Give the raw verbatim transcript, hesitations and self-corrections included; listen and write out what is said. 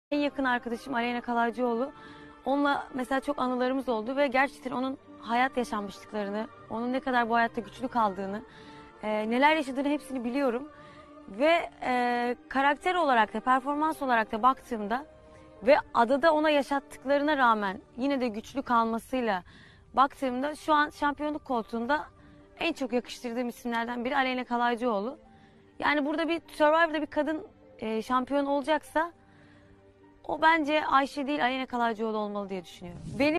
En yakın arkadaşım Aleyna Kalaycıoğlu. Onunla mesela çok anılarımız oldu ve gerçekten onun hayat yaşanmışlıklarını, onun ne kadar bu hayatta güçlü kaldığını, e, neler yaşadığını hepsini biliyorum. Ve e, karakter olarak da, performans olarak da baktığımda ve adada ona yaşattıklarına rağmen yine de güçlü kalmasıyla baktığımda şu an şampiyonluk koltuğunda en çok yakıştırdığım isimlerden biri Aleyna Kalaycıoğlu. Yani burada bir Survivor'da bir kadın e, şampiyon olacaksa o bence Ayşe değil Aleyna Kalaycıoğlu olmalı diye düşünüyorum. Benim